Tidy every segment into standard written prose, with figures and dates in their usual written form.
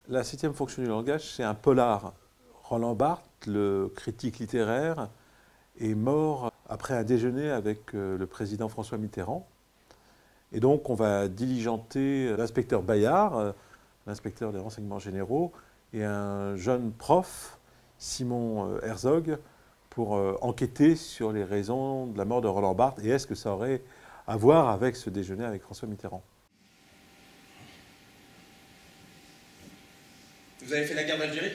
La septième fonction du langage, c'est un polar. Roland Barthes, le critique littéraire, est mort après un déjeuner avec le président François Mitterrand. Et donc, on va diligenter l'inspecteur Bayard, l'inspecteur des renseignements généraux, et un jeune prof, Simon Herzog, pour enquêter sur les raisons de la mort de Roland Barthes et est-ce que ça aurait à voir avec ce déjeuner avec François Mitterrand. Vous avez fait la guerre d'Algérie?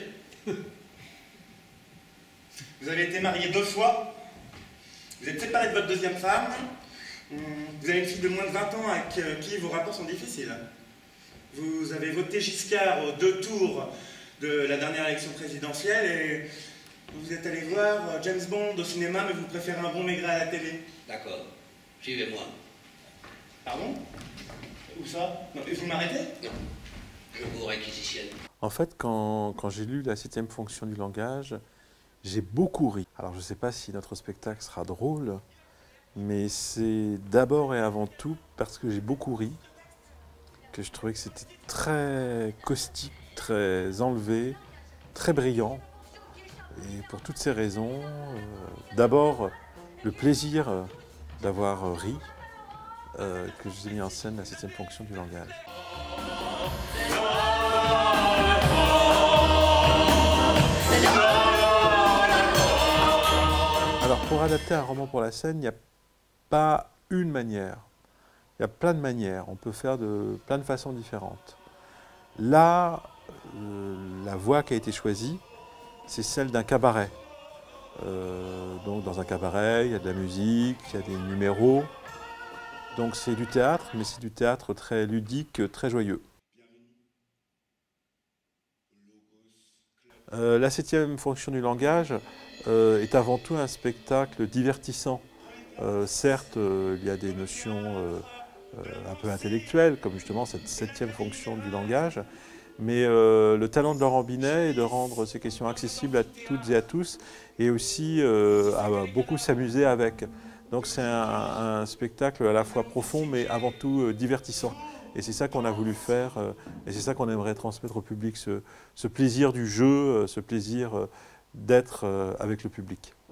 Vous avez été marié 2 fois? Vous êtes séparé de votre deuxième femme? Vous avez une fille de moins de 20 ans avec qui vos rapports sont difficiles? Vous avez voté Giscard aux 2 tours de la dernière élection présidentielle et vous êtes allé voir James Bond au cinéma, mais vous préférez un bon maigret à la télé. D'accord. Suivez-moi. Pardon? Où ça? Non, et vous m'arrêtez? Non. Je vous réquisitionne. En fait, quand j'ai lu la septième fonction du langage, j'ai beaucoup ri. Alors, je ne sais pas si notre spectacle sera drôle, mais c'est d'abord et avant tout parce que j'ai beaucoup ri, que je trouvais que c'était très caustique, très enlevé, très brillant. Et pour toutes ces raisons, d'abord, le plaisir d'avoir ri, que j'ai mis en scène la septième fonction du langage. Alors, pour adapter un roman pour la scène, il n'y a pas une manière. Il y a plein de manières. On peut faire de plein de façons différentes. Là, la voie qui a été choisie, c'est celle d'un cabaret. Donc, dans un cabaret, il y a de la musique, il y a des numéros. Donc, c'est du théâtre, mais c'est du théâtre très ludique, très joyeux. La septième fonction du langage est avant tout un spectacle divertissant. Certes, il y a des notions un peu intellectuelles, comme justement cette septième fonction du langage, mais le talent de Laurent Binet est de rendre ces questions accessibles à toutes et à tous, et aussi à beaucoup s'amuser avec. Donc c'est un spectacle à la fois profond, mais avant tout divertissant. Et c'est ça qu'on a voulu faire, et c'est ça qu'on aimerait transmettre au public, ce plaisir du jeu, ce plaisir d'être avec le public.